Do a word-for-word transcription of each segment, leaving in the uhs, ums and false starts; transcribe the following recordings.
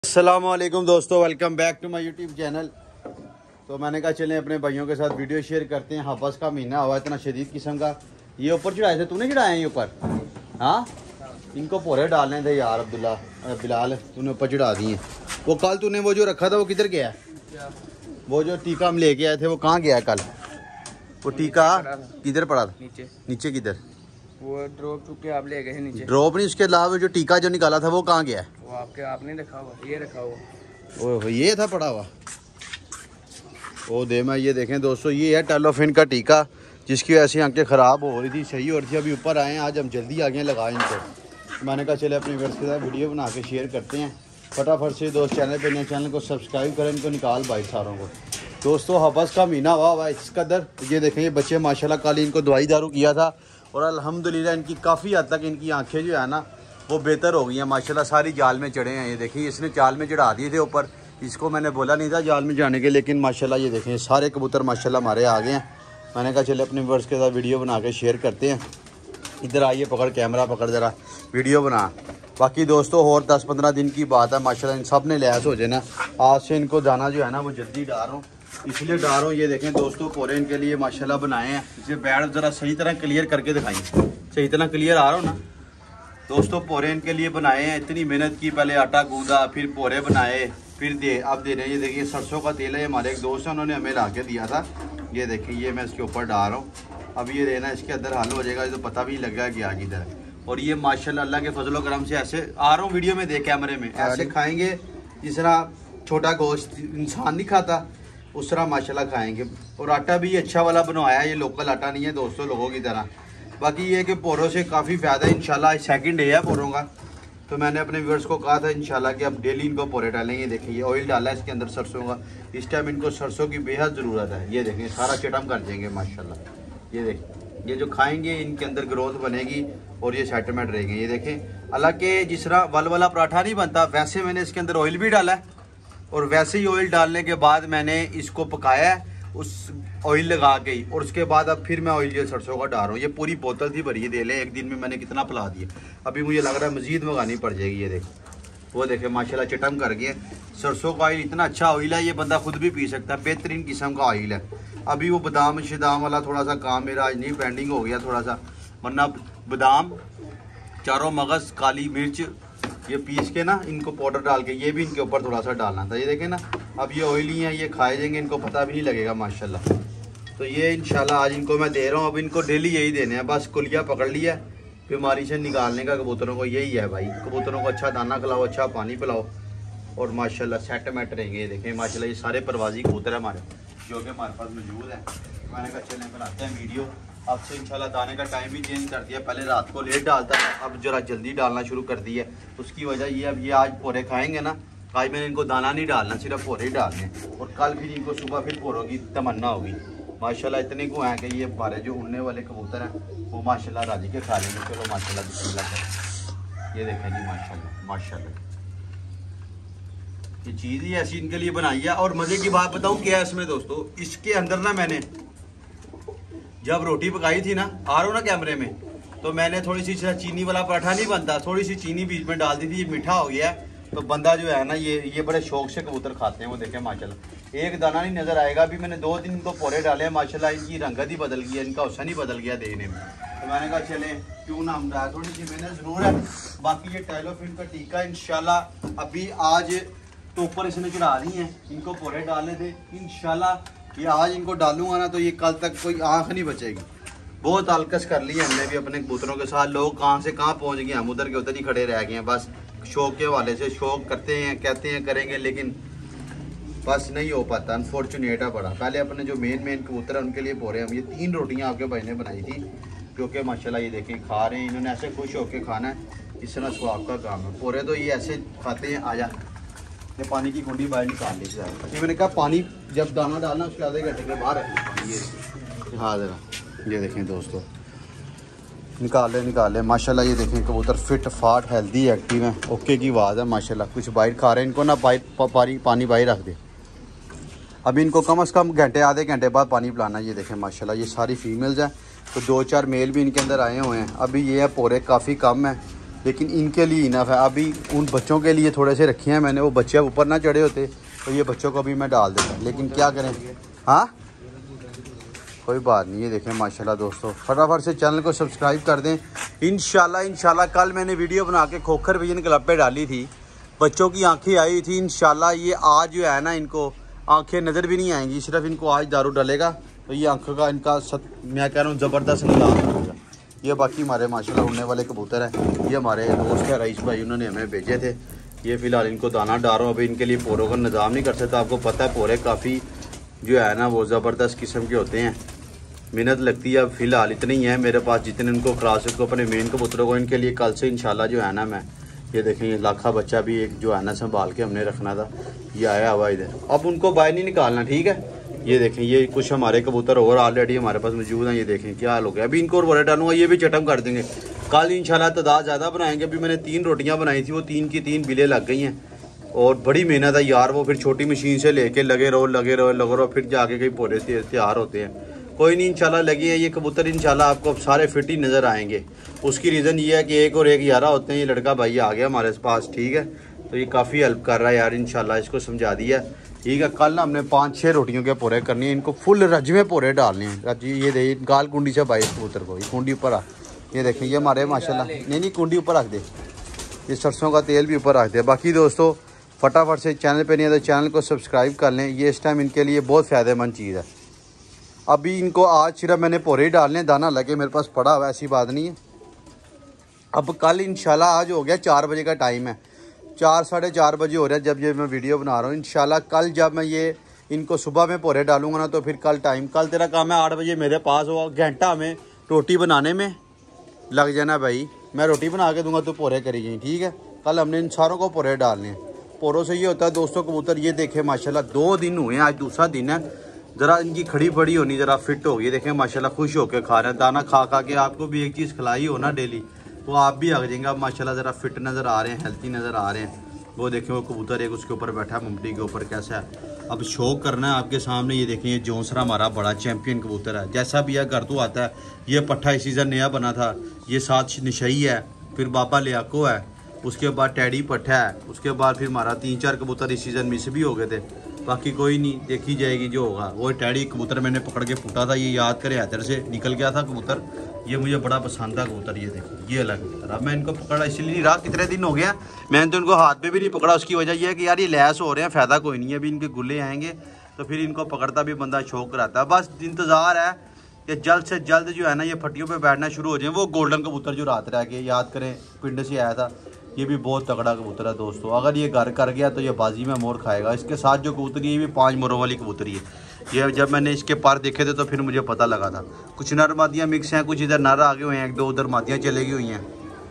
अस्सलामुअलैकुम दोस्तों, welcome back to my YouTube channel. तो मैंने कहा चलें अपने भाइयों के साथ वीडियो शेयर करते हैं। हबस का महीना हुआ इतना शदीद किस्म का। ये ऊपर चढ़ाए थे, तूने चढ़ाए हैं ये ऊपर? हाँ, इनको पोरे डालने थे यार। अब्दुल्ला बिलाल तूने ऊपर चढ़ा दिए। वो कल तूने वो जो रखा था वो किधर गया? वो जो टीका हम लेके आए थे वो कहाँ गया कल? वो टीका किधर पड़ा था? नीचे। नीचे किधर? वो ड्रॉप चुके आप ले गए नीचे। ड्रॉप नहीं, उसके अलावा जो टीका जो निकाला था वो कहाँ गया? वो आपके आपने रखा हुआ, ये रखा हुआ। ओह, ये था पड़ा हुआ। ओ दे मैं ये देखें दोस्तों, ये है टेलोफिन का टीका जिसकी वजह से आंखें ख़राब हो रही थी, सही हो रही थी। अभी ऊपर आए हैं, आज हम जल्दी आगे लगाएं इनको। मैंने कहा चले अपने व्यूअर्स के साथ वीडियो बना के शेयर करते हैं। फटाफट से दोस्त चैनल पे नए चैनल को सब्सक्राइब करें, इनको निकाल भाई सारों को। दोस्तों हबस का महीना हुआ हुआ इस कदर। ये देखें ये बच्चे माशाल्लाह कल इनको दवाई दारू किया था और अल्हम्दुलिल्लाह इनकी काफ़ी हद तक इनकी आंखें जो है ना वो बेहतर हो गई हैं माशाल्लाह। सारी जाल में चढ़े हैं। ये देखिए इसने जाल में चढ़ा दिए थे ऊपर, इसको मैंने बोला नहीं था जाल में जाने के, लेकिन माशाल्लाह ये देखें सारे कबूतर माशाल्लाह हमारे आ गए हैं। मैंने कहा चले अपने व्यूअर्स के साथ वीडियो बना के शेयर करते हैं। इधर आइए, पकड़ कैमरा पकड़ ज़रा, वीडियो बना। बाकी दोस्तों और दस पंद्रह दिन की बात है माशाल्लाह इन सब ने लैस हो जाना। आज से इनको दाना जो है ना वो जल्दी डाल रहा हूँ, इसलिए डाल रहा हूँ। ये देखें दोस्तों पोरे इनके लिए माशाल्लाह बनाए हैं। इसे बैठ ज़रा सही तरह क्लियर करके दिखाइए, सही तरह क्लियर आ रहा हो ना दोस्तों। पोरे इनके लिए बनाए हैं, इतनी मेहनत की, पहले आटा गूंदा फिर पोरे बनाए फिर दे अब दे रहे हैं। ये देखिए सरसों का तेल है, हमारे एक दोस्त है उन्होंने हमें ला के दिया था। ये देखिए ये मैं इसके ऊपर डाल रहा हूँ। अब ये देना इसके अंदर हल हो जाएगा, ये तो पता भी नहीं लगा गया किधर। और ये माशाल्लाह अल्लाह के फजल व करम से ऐसे आ रहा हूँ वीडियो में देख कैमरे में, ऐसे खाएंगे जिस तरह छोटा गोश्त इंसान नहीं खाता उस तरह माशाल्लाह खाएंगे। और आटा भी अच्छा वाला बनवाया है, ये लोकल आटा नहीं है दोस्तों लोगों की तरह। बाकी ये कि पोरों से काफ़ी फ़ायदा है इंशाल्लाह। सेकंड डे है पोरों का, तो मैंने अपने व्यूअर्स को कहा था इंशाल्लाह कि अब डेली इनको पोरे डालेंगे। देखिए ये ऑयल डाला है इसके अंदर सरसों का, इस टाइम इनको सरसों की बेहद ज़रूरत है। ये देखें सारा चटम कर देंगे माशाल्लाह। ये देखें ये जो खाएंगे इनके अंदर ग्रोथ बनेगी और ये सेटलमेंट रहेंगे। ये देखें हालांकि जिस तरह वल वाला पराठा नहीं बनता वैसे मैंने इसके अंदर ऑयल भी डाला है, और वैसे ही ऑयल डालने के बाद मैंने इसको पकाया है उस ऑयल लगा के ही, और उसके बाद अब फिर मैं ऑयल ये सरसों का डाल रहा हूँ। ये पूरी बोतल थी भरी है, दे लें एक दिन में मैंने कितना पिला दिया। अभी मुझे लग रहा है मज़ीद मंगानी पड़ जाएगी। ये देखो वो देखे माशाल्लाह चटम कर गए। सरसों का ऑयल इतना अच्छा ऑयल है, ये बंदा खुद भी पी सकता है, बेहतरीन किस्म का ऑयल है। अभी वो बादाम शदाम वाला थोड़ा सा काम मेरा आज नहीं पेंडिंग हो गया थोड़ा सा, वरना बादाम चारों मगज़ काली मिर्च ये पीस के ना इनको पाउडर डाल के ये भी इनके ऊपर थोड़ा सा डालना था। ये देखें ना अब ये ऑयली हैं, ये खाए जाएंगे, इनको पता भी नहीं लगेगा माशाल्लाह। तो ये इंशाल्लाह आज इनको मैं दे रहा हूँ। अब इनको डेली यही देने हैं, बस कुलिया पकड़ लिया बीमारी से निकालने का कबूतरों को यही है भाई। कबूतरों को अच्छा दाना खिलाओ, अच्छा पानी पिलाओ और माशाल्लाह सेटमेंट रहेंगे। ये देखें माशाल्लाह ये सारे परवाजी कबूतर है हमारे जो कि हमारे पास मौजूद है। मैंने कहा चलें बनाते हैं वीडियो। अब से इंशाल्लाह दाने का टाइम भी चेंज कर दिया, पहले रात को लेट डालता था, अब जरा जल्दी डालना शुरू कर दिया। उसकी वजह ये अब ये आज पोरे खाएंगे ना, आज मैंने इनको दाना नहीं डालना, सिर्फ पोरे ही डालने, और कल फिर इनको सुबह फिर पोरों की तमन्ना होगी माशाल्लाह। इतने को हैं कि ये हमारे जो उड़ने वाले कबूतर हैं वो माशाल्लाह राजी के खा लेंगे। चलो माशाल्लाह बिस्मिल्लाह करें। ये देखें जी माशाल्लाह माशाल्लाह ये चीज़ ही ऐसी इनके लिए बनाई है। और मज़े की बात बताऊँ क्या है इसमें दोस्तों, इसके अंदर ना मैंने जब रोटी पकाई थी ना, आ रहा हूँ ना कैमरे में, तो मैंने थोड़ी सी चीनी वाला पराठा नहीं बनता, थोड़ी सी चीनी बीच में डाल दी थी। ये मीठा हो गया है तो बंदा जो है ना ये ये बड़े शौक से कबूतर खाते हैं। वो देखें माशाल्लाह एक दाना नहीं नज़र आएगा। अभी मैंने दो दिन इनको पोरे डाले हैं माशाल्लाह, इनकी रंगत ही बदल गई है, इनका हुस्न ही बदल गया देखने में। तो मैंने कहा चले क्यों ना हम डाल, थोड़ी सी मेहनत ज़रूर है। बाकी ये टेलोफिन का टीका इंशाल्लाह अभी आज तो ऊपर इसने चढ़ा दी हैं, इनको पोरे डालने थे इंशाल्लाह। ये आज इनको डालूंगा ना तो ये कल तक कोई आँख नहीं बचेगी। बहुत आलकस कर ली है हमने भी अपने कबूतरों के साथ। लोग कहाँ से कहाँ पहुँच गए, हम उधर के उधर ही खड़े रह गए हैं। बस शौक के हवाले से शौक करते हैं, कहते हैं करेंगे, लेकिन बस नहीं हो पाता। अनफॉर्चुनेट है बड़ा। पहले अपने जो मेन मेन कबूतर हैं उनके लिए पोरे हम ये तीन रोटियाँ आपके भाई ने बनाई थी, क्योंकि माशाल्लाह ये देखें खा रहे हैं, इन्होंने ऐसे खुश होकर खाना है, इस तरह स्वाब का काम है। पोरे तो ये ऐसे खाते हैं। आजा ये पानी की कुंडी बाहर निकाल ली जाए। मैंने कहा पानी जब दाना डालना उसके आधे घंटे के बाहर रखिए। ये हाँ ज़रा ये देखें दोस्तों निकाल ले निकाल ले माशाल्लाह। ये देखें कबूतर फिट फाट हेल्दी एक्टिव है, ओके की आवाज़ है माशाल्लाह। कुछ बाइट खा रहे हैं, इनको ना बाइट पानी पानी बाहर रख दे। अभी इनको कम से कम घंटे आधे घंटे बाद पानी पिलाना। ये देखें माशाल्लाह ये सारी फीमेल्स हैं, तो दो चार मेल भी इनके अंदर आए हुए हैं। अभी ये है पोरे काफ़ी कम है, लेकिन इनके लिए इनफ है। अभी उन बच्चों के लिए थोड़े से रखे हैं मैंने, वो बच्चे ऊपर ना चढ़े होते तो ये बच्चों को भी मैं डाल देता, लेकिन क्या करें। हाँ कोई बात नहीं। ये देखें माशाल्लाह दोस्तों, फटाफट से चैनल को सब्सक्राइब कर दें। इंशाल्लाह इंशाल्लाह कल मैंने वीडियो बना के खोखर विजन क्लब पे डाली थी, बच्चों की आंखें आई हुई थी। इंशाल्लाह ये आज जो है ना इनको आंखें नज़र भी नहीं आएंगी, सिर्फ इनको आज दारू डालेगा तो ये आंखों का इनका सत, मैं कह रहा हूँ ज़बरदस्त निजाम होगा। ये बाकी हमारे माशाल्लाह उड़ने वाले कबूतर हैं। ये हमारे दोस्त है रईस भाई, उन्होंने हमें भेजे थे। ये फ़िलहाल इनको दाना डाल रहा हूँ। अभी इनके लिए पोरों का निज़ाम नहीं कर सकता, आपको पता है पोरे काफ़ी जो है ना वो ज़बरदस्त किस्म के होते हैं, मेहनत लगती है। अब फ़िलहाल इतनी ही है मेरे पास जितने उनको क्लास को अपने मेन कबूतरों को। इनके लिए कल से इंशाल्लाह जो है ना मैं ये देखें ये लाखा बच्चा भी एक जो है ना संभाल के हमने रखना था, ये आया हुआ इधर। अब उनको बाहर नहीं निकालना, ठीक है। ये देखें ये कुछ हमारे कबूतर और ऑलरेडी हमारे पास मौजूद हैं। ये देखें क्या हाल हो गया। अभी इनको और बोरे डालूंगा, ये भी चटम कर देंगे। कल इंशाल्लाह तादाद ज़्यादा बनाएंगे। अभी मैंने तीन रोटियाँ बनाई थी, वो तीन की तीन बिलें लग गई हैं और बड़ी मेहनत है यार। वो फिर छोटी मशीन से लेके लगे रहो लगे रहो लगे रहो फिर जाके कहीं पोरे तैयार होते हैं। कोई नहीं इंशाल्लाह लगी है ये कबूतर, इंशाल्लाह आपको अब सारे फिट ही नज़र आएंगे। उसकी रीज़न ये है कि एक और एक ग्यारह होते हैं। ये लड़का भाई आ गया हमारे पास, ठीक है, तो ये काफ़ी हेल्प कर रहा है यार। इंशाल्लाह इसको समझा दिया, ठीक है। कल ना हमने पाँच छः रोटियों के पोरे करनी है, इनको फुल रजवे पोरे डालने हैं। रजी ये दे गाल कुंडी से भाई कबूतर को, ये कुंडी ऊपर आ। ये देखें ये हमारे माशाल्लाह, नहीं नहीं कुंडी ऊपर रख दे, ये सरसों का तेल भी ऊपर रख दे। बाकी दोस्तों फटाफट से चैनल पे नहीं है तो चैनल को सब्सक्राइब कर लें, ये इस टाइम इनके लिए बहुत फ़ायदेमंद चीज़ है। अभी इनको आज सिर्फ मैंने पोरे ही डालने, दाना लगे मेरे पास पड़ा हुआ, ऐसी बात नहीं है। अब कल इंशाल्लाह, आज हो गया चार बजे का टाइम है, चार साढ़े चार बजे हो रहा है जब ये मैं वीडियो बना रहा हूँ। इंशाल्लाह कल जब मैं ये इनको सुबह में पोरे डालूंगा ना तो फिर कल टाइम, कल तेरा काम है आठ बजे मेरे पास होगा, घंटा हमें रोटी बनाने में लग जाना भाई। मैं रोटी बना के दूंगा तो पोरे करेगी, ठीक है। कल हमने इन सारों को पोरे डालने हैं। पोरों से ये होता है दोस्तों कबूतर ये देखें माशाल्लाह दो दिन हुए हैं, आज दूसरा दिन है। ज़रा इनकी खड़ी बड़ी होनी ज़रा फिट होगी, देखें माशाल्लाह खुश होकर खा रहे हैं। दाना खा खा के आपको भी एक चीज़ खिलाई हो ना डेली तो आप भी आ जाएंगे। अब माशाल्लाह ज़रा फिट नज़र आ रहे हैं, हेल्थी नज़र आ रहे हैं। वो देखें वो कबूतर एक उसके ऊपर बैठा है, ममटी के ऊपर कैसा है। अब शौक करना है आपके सामने। ये देखें ये जोंसरा हमारा बड़ा चैम्पियन कबूतर है, जैसा भी है घर तो आता है। ये पट्ठा इस सीज़न नया बना था। ये साथ निशई है, फिर बाबा लियाको है, उसके बाद टैडी पट्ठा है, उसके बाद फिर हमारा तीन चार कबूतर इस सीज़न मिस भी हो गए थे। बाकी कोई नहीं, देखी जाएगी जो होगा। वो टैडी कबूतर मैंने पकड़ के फूटा था, ये याद करे हैदर से निकल गया था कबूतर। ये मुझे बड़ा पसंद था कबूतर, ये देखो ये अलग कबूतर। अब मैं इनको पकड़ा इसलिए नहीं रहा, कितने दिन हो गया मैंने तो इनको हाथ पे भी नहीं पकड़ा। उसकी वजह यह है कि यार ये लैस हो रहे हैं, फ़ायदा कोई नहीं है। अभी इनके गुल्ले आएंगे तो फिर इनको पकड़ता भी बंदा शौक कराता है। बस इंतज़ार है कि जल्द से जल्द जो है ना ये फटियों पे बैठना शुरू हो जाए। वो गोल्डन कबूतर जो रात रह के याद करें पिंड से आया था, ये भी बहुत तगड़ा कबूतर है दोस्तों। अगर ये घर कर गया तो ये बाजी में मोर खाएगा। इसके साथ जो कबूतरी है ये भी पाँच मोरों वाली कबूतरी है। ये जब मैंने इसके पर देखे थे तो फिर मुझे पता लगा था। कुछ नर मादियाँ मिक्स हैं, कुछ इधर नर आगे हुए हैं, एक दो उधर मादियाँ चले गई हुई हैं।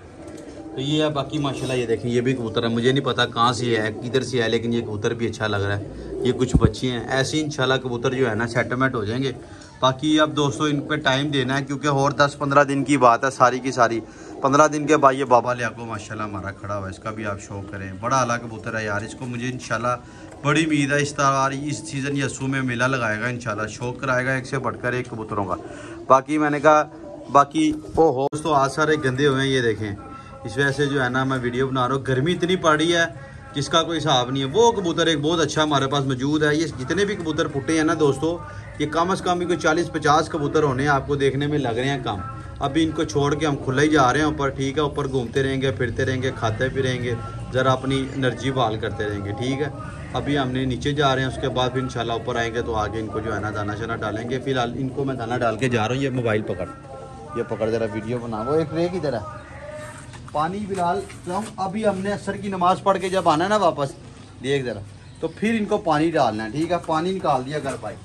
तो ये है बाकी माशाल्लाह। ये देखें ये भी कबूतर है, मुझे नहीं पता कहाँ से है किधर से है, लेकिन ये कबूतर भी अच्छा लग रहा है। ये कुछ बच्चे हैं, ऐसे इंशाल्लाह कबूतर जो है ना सेटलमेंट हो जाएंगे। बाकी अब दोस्तों इन पे टाइम देना है क्योंकि और दस पंद्रह दिन की बात है सारी की सारी। पंद्रह दिन के बाद ये बाबा लियाको माशाल्लाह हमारा खड़ा हुआ है, इसका भी आप शौक करें। बड़ा आला कबूतर है यार, इसको मुझे इंशाल्लाह बड़ी उम्मीद है इस तरह इस सीज़न यस्सू में मेला लगाएगा इंशाल्लाह, शौक कराएगा एक से बढ़कर एक कबूतरों का। बाकी मैंने कहा बाकी ओहो दोस्तों आज सारे गंदे हुए हैं, ये देखें इस वजह से जो है ना मैं वीडियो बना रहा हूँ। गर्मी इतनी पड़ी है जिसका कोई हिसाब नहीं है। वो कबूतर एक बहुत अच्छा हमारे पास मौजूद है। ये जितने भी कबूतर फुटे हैं ना दोस्तों, ये कम अज़ कम भी कोई चालीस पचास कबूतर होने आपको देखने में लग रहे हैं कम। अभी इनको छोड़ के हम खुला ही जा रहे हैं ऊपर, ठीक है। ऊपर घूमते रहेंगे, फिरते रहेंगे, खाते भी रहेंगे, ज़रा अपनी एनर्जी बहाल करते रहेंगे, ठीक है। अभी हमने नीचे जा रहे हैं, उसके बाद फिर इंशाल्लाह ऊपर आएंगे तो आगे इनको जो है ना दाना शाना डालेंगे। फिलहाल इनको मैं दाना डाल के जा रहा हूँ। ये मोबाइल पकड़, ये पकड़ ज़रा वीडियो बना। वो एक रे की तरह पानी फिलहाल तो अभी हमने असर की नमाज़ पढ़ के जब आना है ना वापस देख ज़रा तो फिर इनको पानी डालना है, ठीक है। पानी निकाल दिया घर पाई,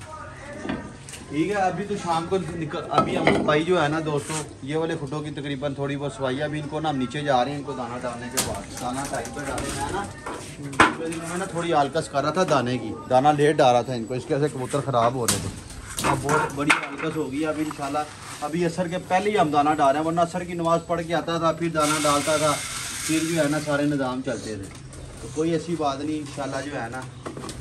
ठीक है। अभी तो शाम को निकल, अभी हम भाई जो है ना दोस्तों ये वाले फुटों की तकरीबन थोड़ी बहुत सवाई है। अभी इनको ना हम नीचे जा रहे हैं, इनको दाना डालने के बाद दाना टाइम पर डालेंगे है ना। तो मैं ना थोड़ी आलकस कर रहा था दाने की, दाना लेट डाल रहा था इनको, इसके वजह से कबूतर ख़राब हो रहे थे। अब बहुत बड़ी आलकस हो गई। अभी इंशाल्लाह अभी असर के पहले ही हम दाना डाल रहे हैं, वरना असर की नमाज़ पढ़ के आता था फिर दाना डालता था, फिर जो है ना सारे निज़ाम चलते थे। तो कोई ऐसी बात नहीं, इंशाल्लाह जो है ना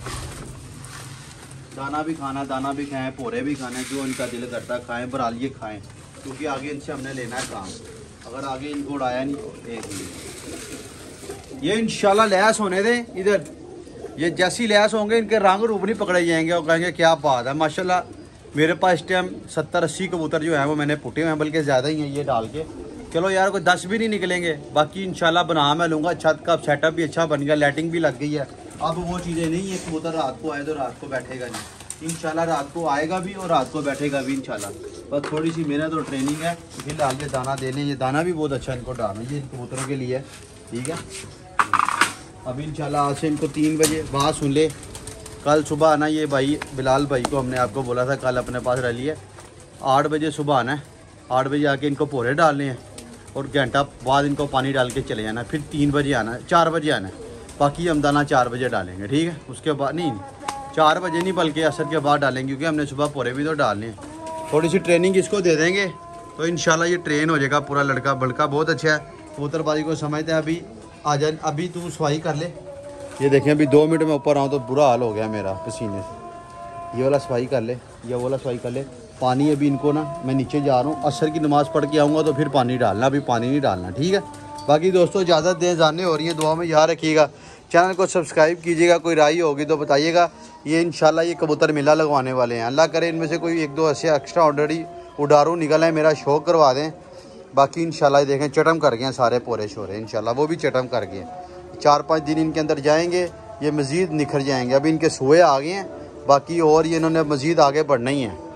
दाना भी खाना, दाना भी खाएं, पोरे भी खाने, जो इनका दिल करता खाएं, बरालिए खाएं, क्योंकि आगे इनसे हमने लेना है काम। अगर आगे इनको उड़ाया नहीं तो एक मिनट। ये इंशाल्लाह लैस होने दें इधर, ये जैसी लैस होंगे इनके रंग रूप नहीं पकड़े जाएंगे और कहेंगे क्या बात है। माशाल्लाह मेरे पास इस टाइम सत्तर अस्सी कबूतर जो है वो मैंने पुटे हुए हैं, बल्कि ज़्यादा ही हैं ये डाल के। चलो यार कोई दस भी नहीं निकलेंगे, बाकी इंशाल्लाह बना मैं लूँगा। छत का सेटअप भी अच्छा बन गया, लाइटिंग भी लग गई है। अब वो चीज़ें नहीं है कबूतर रात को आए तो रात को बैठेगा नहीं, इंशाल्लाह रात को आएगा भी और रात को बैठेगा भी इंशाल्लाह। बस थोड़ी सी मेहनत और ट्रेनिंग है। फिलहाल ये दाना दे लें, ये दाना भी बहुत अच्छा इनको डालना, ये कबूतरों के लिए ठीक है। अभी इंशाल्लाह आज से इनको तीन बजे बात सुन ले। कल सुबह आना, ये भाई बिलाल भाई को हमने आपको बोला था कल अपने पास रह लिए, आठ बजे सुबह आना है। आठ बजे आके इनको पोरे डालने हैं और घंटा बाद इनको पानी डाल के चले जाना, फिर तीन बजे आना है, चार बजे आना है। बाकी हम दाना चार बजे डालेंगे ठीक है। उसके बाद नहीं चार बजे नहीं बल्कि असर के बाद डालेंगे, क्योंकि हमने सुबह पोरे भी तो डालने हैं। थोड़ी सी ट्रेनिंग इसको दे देंगे तो इंशाल्लाह ये ट्रेन हो जाएगा पूरा। लड़का बड़का बहुत अच्छा है, कबूतरबाजी को समझते हैं। अभी आ जा, अभी तू सफाई कर ले। ये देखें अभी दो मिनट में ऊपर आऊँ तो बुरा हाल हो गया मेरा पसीने से। ये वाला सफाई कर ले, ये वाला सफाई कर ले। पानी अभी इनको ना मैं नीचे जा रहा हूँ, असर की नमाज़ पढ़ के आऊँगा तो फिर पानी डालना, अभी पानी नहीं डालना ठीक है। बाकी दोस्तों इजाज़त दें, जाने हो रही है, दुआ में याद रखिएगा। चैनल को सब्सक्राइब कीजिएगा, कोई राय होगी तो बताइएगा। ये इंशाल्लाह ये कबूतर मेला लगवाने वाले हैं, अल्लाह करे इनमें से कोई एक दो ऐसे एक्स्ट्रा ऑर्डर उडारू निकल आए, मेरा शौक करवा दें। बाकी इंशाल्लाह देखें चटम कर गए हैं सारे पोरे शोरे, इंशाल्लाह वो भी चटम कर गए। चार पाँच दिन इनके अंदर जाएंगे ये मज़ीद निखर जाएंगे। अभी इनके सोए आ गए हैं, बाकी और ये इन्होंने मज़ीद आगे बढ़ना ही है।